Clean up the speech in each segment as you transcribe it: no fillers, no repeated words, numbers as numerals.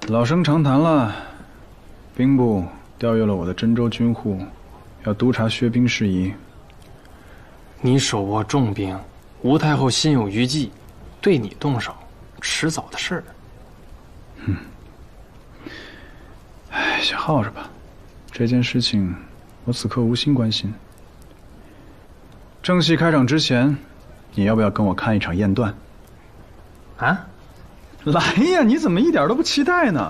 老生常谈了，兵部调阅了我的真州军户，要督察削兵事宜。 你手握重兵，吴太后心有余悸，对你动手，迟早的事儿。 哎，先耗着吧。这件事情，我此刻无心关心。正戏开场之前，你要不要跟我看一场验断？ 啊？ 来呀！你怎么一点都不期待呢？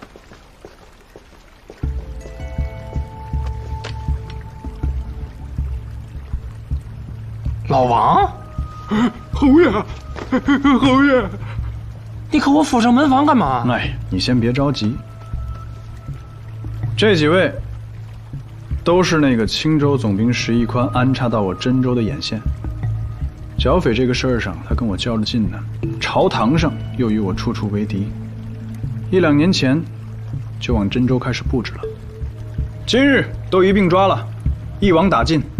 老王， 侯爷，侯爷， 你可我府上门房干嘛？ 哎，你先别着急。这几位都是那个青州总兵石一宽安插到我真州的眼线。剿匪这个事儿上，他跟我较着劲呢；朝堂上又与我处处为敌。1、2年前就往真州开始布置了，今日都一并抓了，一网打尽。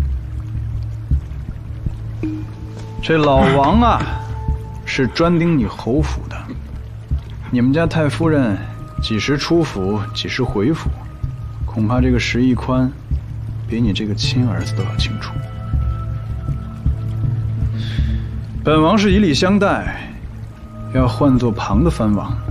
这老王啊，是专盯你侯府的。你们家太夫人几时出府，几时回府，恐怕这个石一宽比你这个亲儿子都要清楚。本王是以礼相待，要换作旁的藩王，